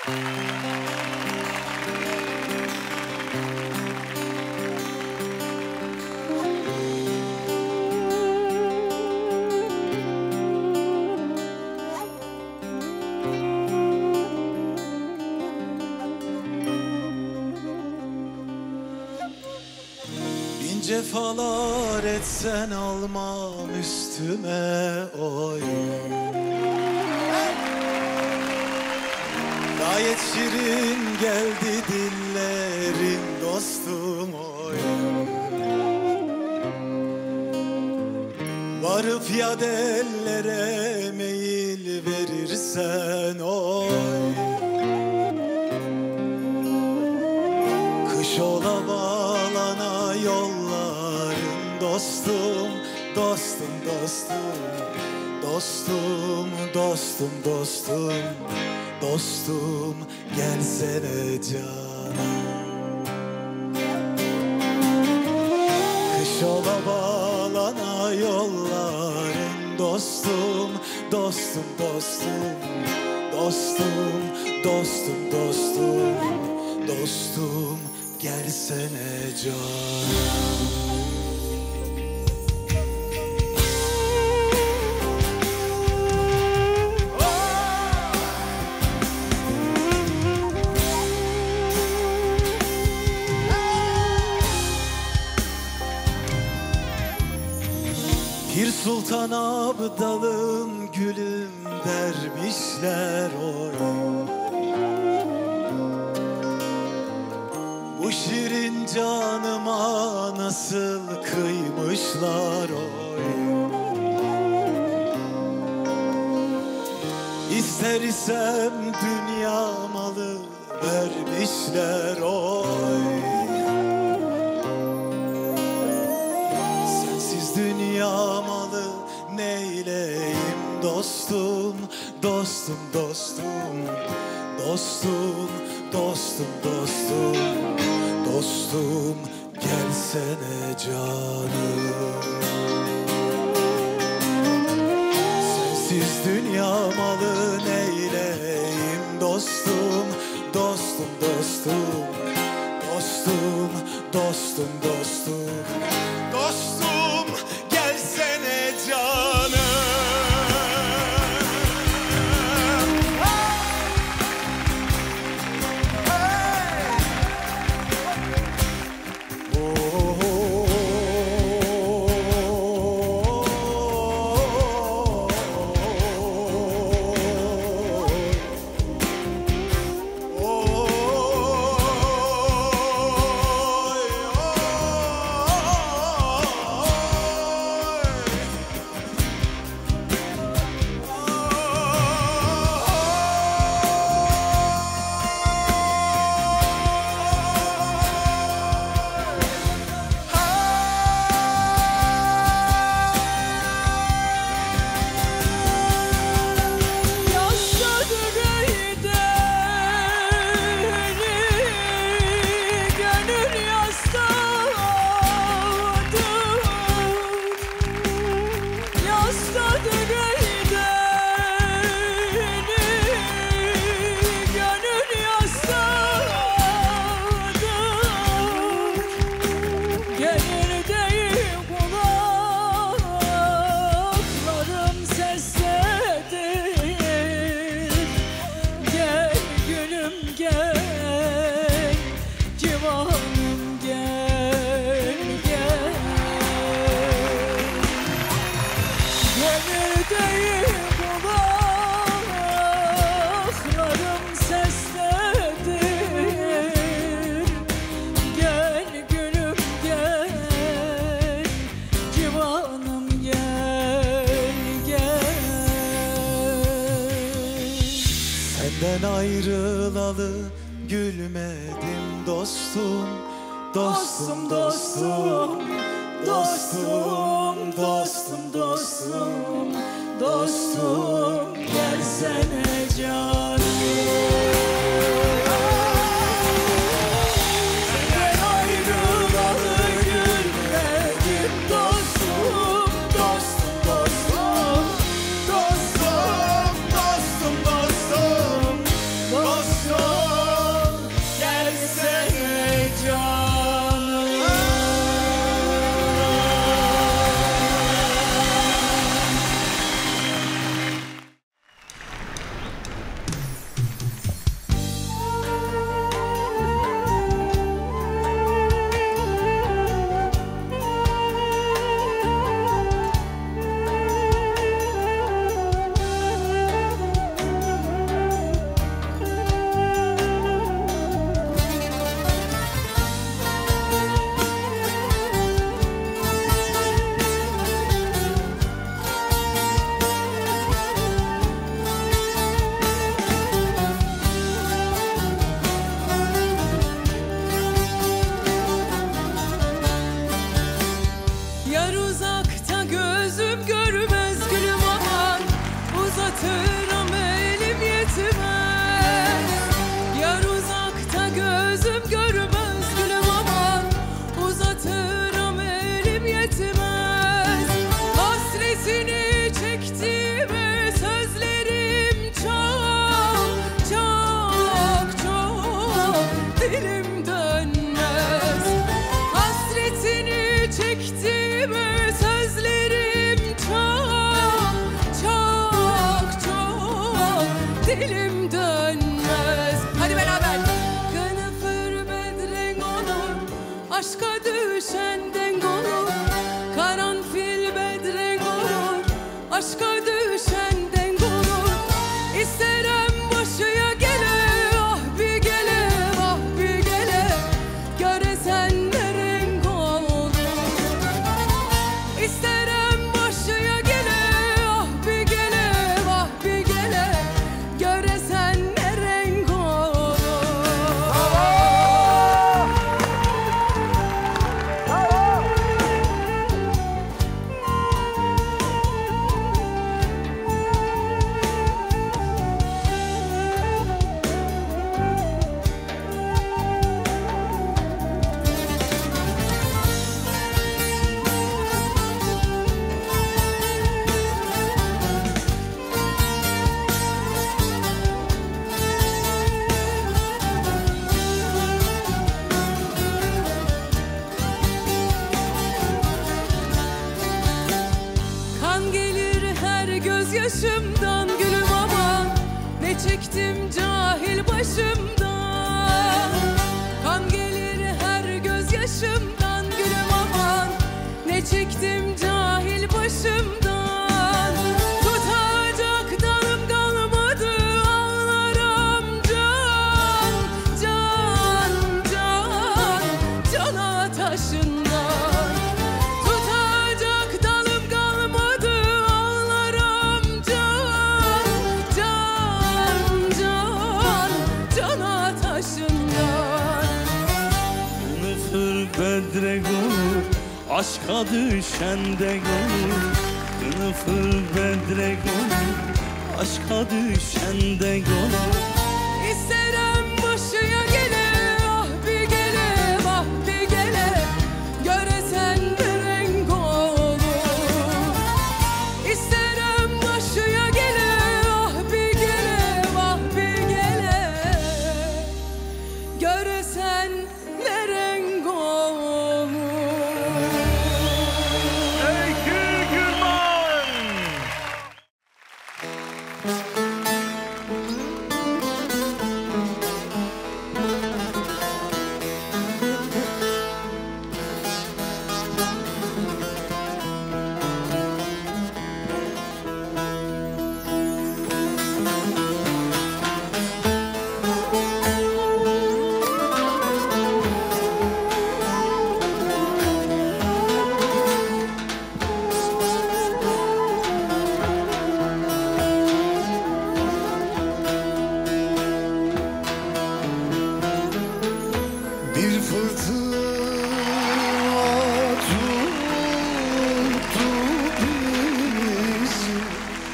Cefalar etsen almam üstüme oy. Gayet şirin geldi dillerin dostum oy. Varıp ya ellere meyil verirsen oy. Kış ola bağlana yolların dostum, dostum, dostum, dostum, dostum, dostum, dostum, gelsene canım. Kış ola bağlana yolların dostum, dostum, dostum, dostum, dostum, dostum, dostum, gelsene canım. Pir Sultan Abdalım gülüm dervişler oy. Bu şirin canıma nasıl kıymışlar oy. İster isem dünya malı vermişler oy. Sensiz dünya malı neyleyim dostum, dostum, dostum, dostum, dostum, dostum, dostum, gelsene canım. Sensiz dünya malı neyleyim dostum, dostum, dostum, dostum, dostum, dostum, dostum, gelsene canım. Senden ayrılalı gülmedim dostum, dostum, dostum, dostum, dostum, dostum, dostum, gelsene canım. Dostum, dilim dönmez. Hadi beraber. Kınıfır bedren olur, aşka düşenden olur. Karanfil bedren olur, aşka düşenden olur. İsterim başıya gele, ah bir gele, ah bir gele. Göresen ne renk olur. İsterim başıya gele, ah bir gele, ah bir gele. Göresen ne renk olur. Kan gelir her gözyaşımdan gülüm aman. Ne çektim cahil başımdan. Kan gelir her gözyaşımdan gülüm aman. Ne çektim cahil başımdan. Tutacak dalım kalmadı, ağlarım can, can, can, cana taşından. Tutacak dalım kalmadı, ağlarım can, can, can, cana taşından. Kınıfır bedrek olur, aşka düşende olur. Kınıfır bedrek olur, aşka düşende olur. İsterim başıya gele, ah bir gele, ah bir gele. Göresen bir renk olur. İsterim başıya gele, ah bir gele, ah bir gele. Göresen ne renk olur. Öykü Gürman. Bir fırtına tuttu bizi,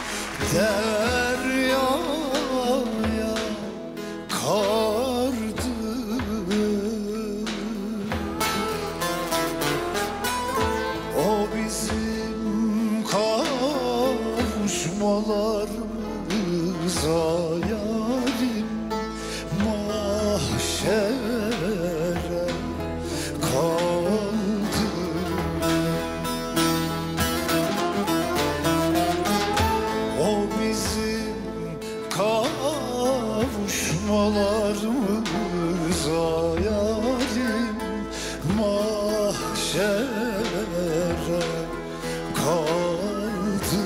deryaya kardı. O bizim kavuşmalarımıza yarim mahşere kaldı. O bizim kavuşmalarımıza yarim mahşere kaldı.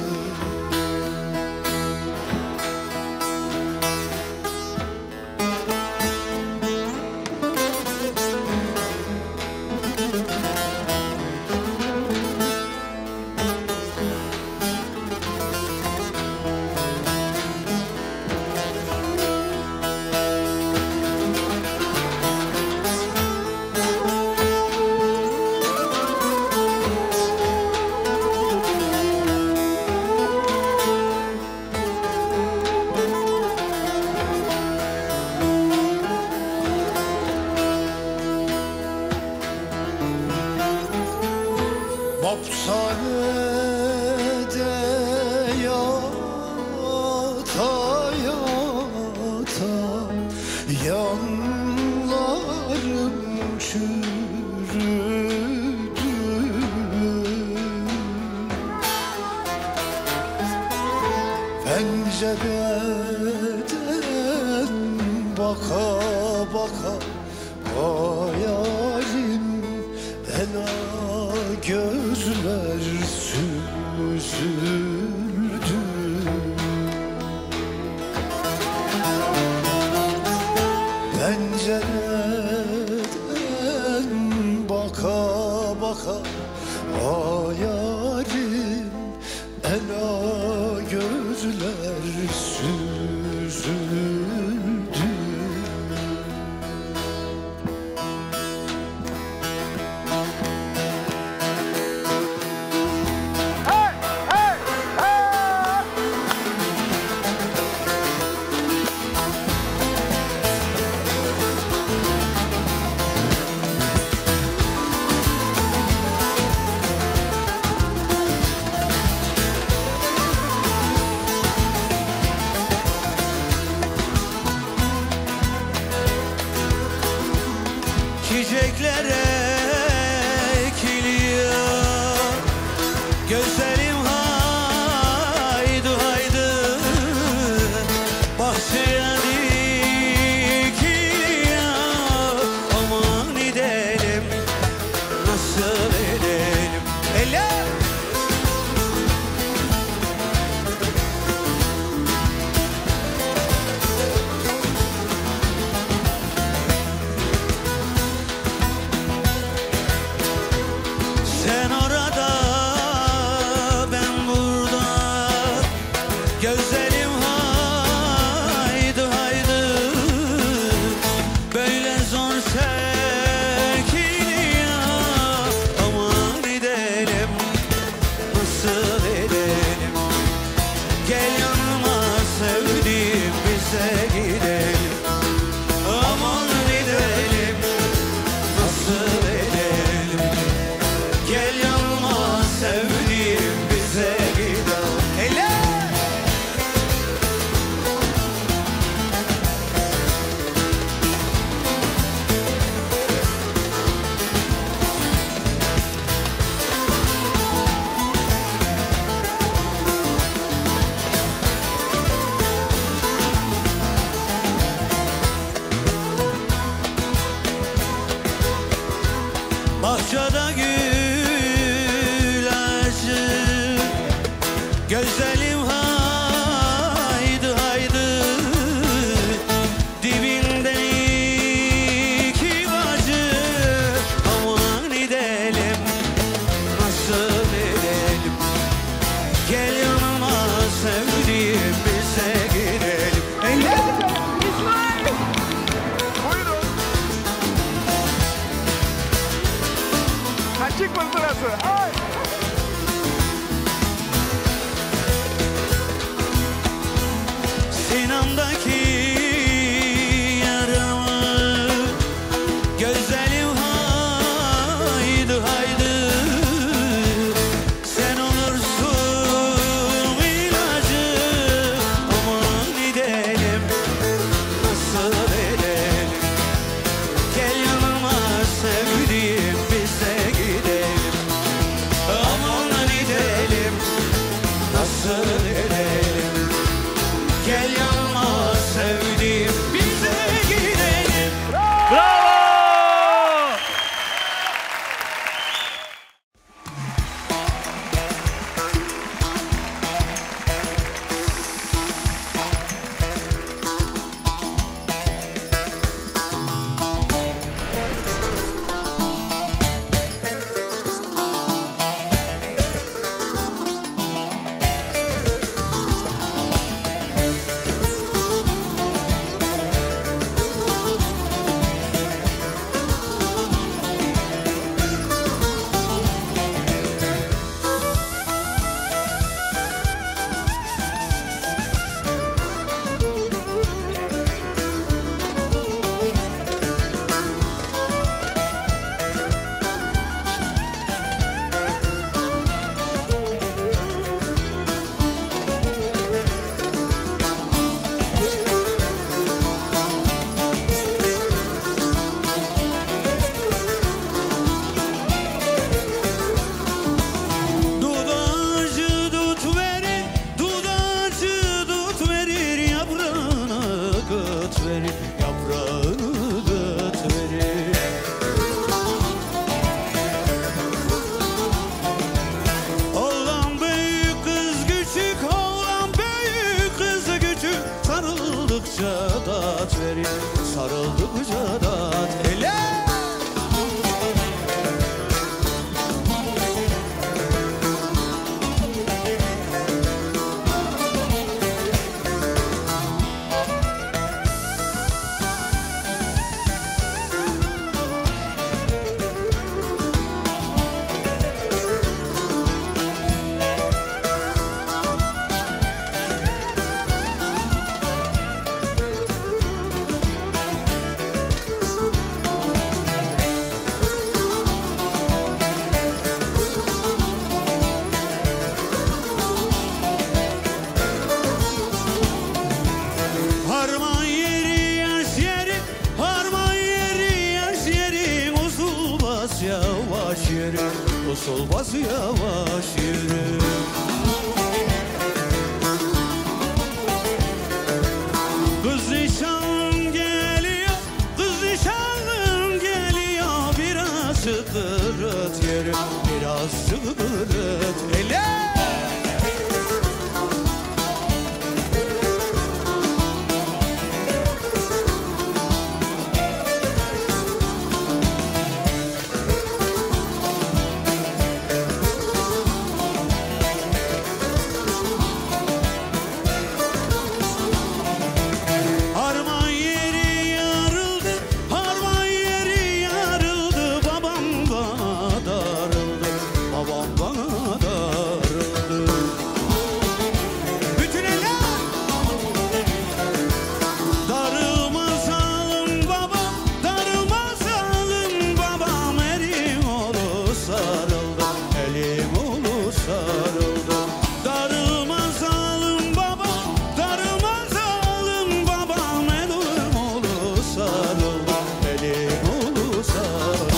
Hapishanede yata yata yanlarım çürüdü. Pencerede baka baka hayalim ela gözler süzüldü. Pencereden baka baka hayalim ela gözler süzüldü. Çiçeklere ekiliyor gözlerim haydi haydi, bahçeye dikiliyor. Aman gidelim, nasıl edelim? Eller! Sen orada, ben burada, gözlerim haydi haydi, böyle zor çekiliyor. Aman gidelim, nasıl edelim? Gel yanıma sevdiğim, bize gidelim. Aman gidelim, nasıl edelim? Gel yanıma sevdiğim, bize gidelim. Eller! Bahçede gül açır, gözlerim haydi haydi, dibinde iki bacı. Aman gidelim, nasıl edelim? Gel yanıma sevdiğim, bize gidelim. İsmail! Buyurun. Kaçık mı burası? Ay! Sinamdaki yaramı, gözlerim haydi haydi, sen olursun ilacı. Aman gidelim, nasıl edelim? Gel yanıma sevdiğim, bize gidelim. Aman gidelim, nasıl edelim? Gel yanıma sevdiğim, bize gidelim. Bravo! tat verir, sarıldıkça tat ele. Harman yeri yaş yeri, harman yeri yaş yeri, usul bas yavaş yürü, usul bas yavaş yürü. Kız nişanlım geliyor, kız nişanlım geliyor, biraz sıkırıt yürü, biraz sıkırıt ele. Harman yeri yarıldı, harman yeri yarıldı, babam bana darıldı, babam bana darıldı. Bütün eller darılmaz alın babam, darılmaz alın babam, elim oğlu sarıldı, elim oğlu sarıldı. Darılmaz alın babam, darılmaz alın babam, elim oğlu sarıldı, elim oğlu sarıldı.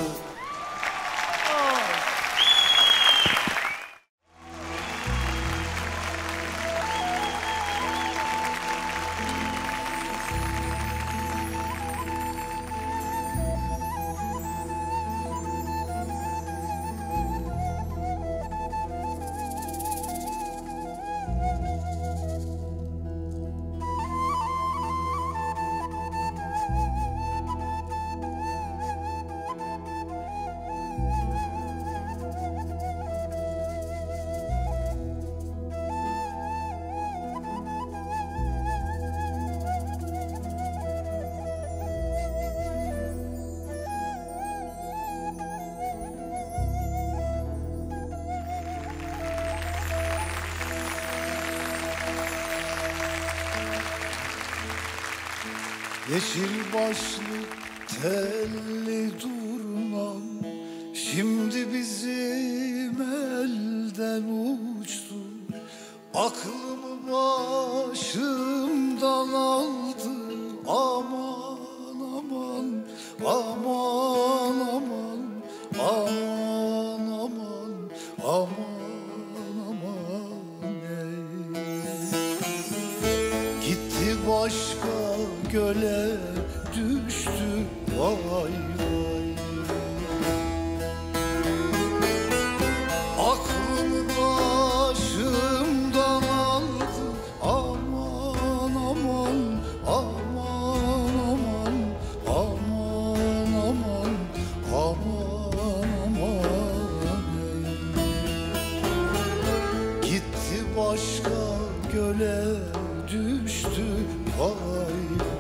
Yeşil başlı telli durmam şimdi bizim elden uçtu. Aklımı başımdan aldı, aman aman aman aman aman aman aman aman ey. Gitti başka göle düştü vay vay. Aklımı başımdan aldı, aman aman aman aman aman aman aman aman ey. Gitti başka göle düştü vay vay.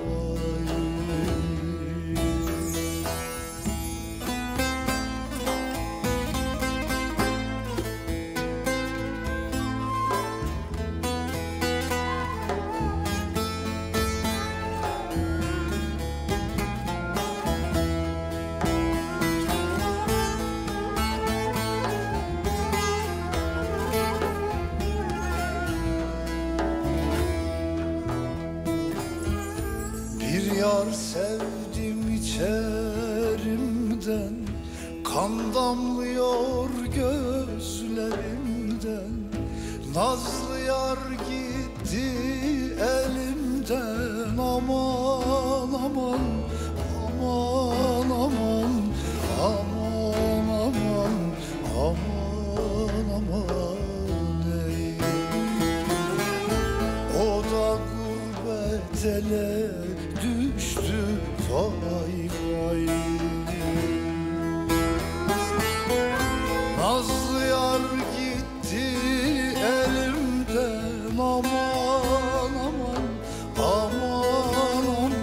Yar sevdim içerimden, kan damlıyor gözlerimden. Nazlı yar gitti elimden, aman aman aman aman aman aman aman aman ey. O da gurbet tele düştü vay vay. Nazlı yar gitti elimden aman aman aman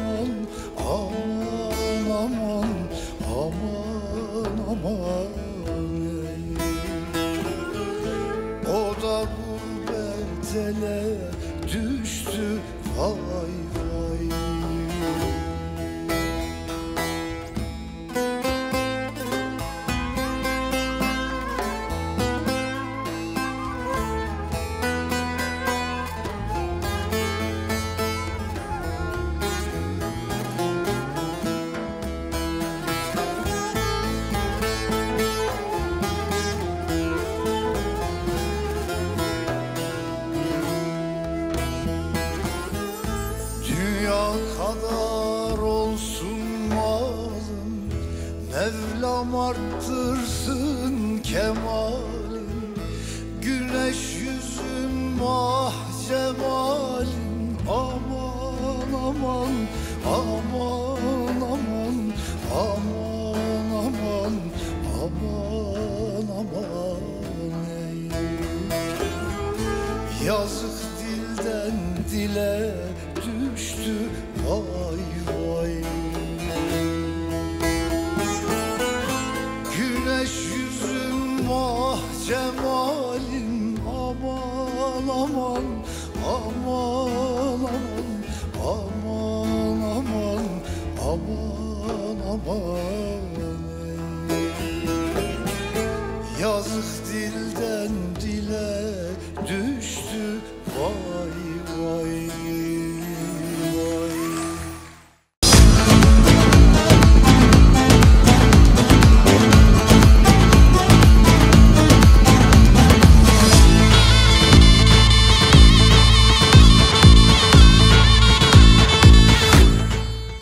aman aman aman aman aman ey. O da gurbet ele düştü vay vay. Dünya kadar olsun malın, Mevlam arttırsın kemalin. Güneş yüzün mah cemalin. Aman aman aman aman aman aman aman aman ey. Yazık dilden dile düştü vay vay. Güneş yüzün mah cemalin. Aman aman aman aman aman aman aman aman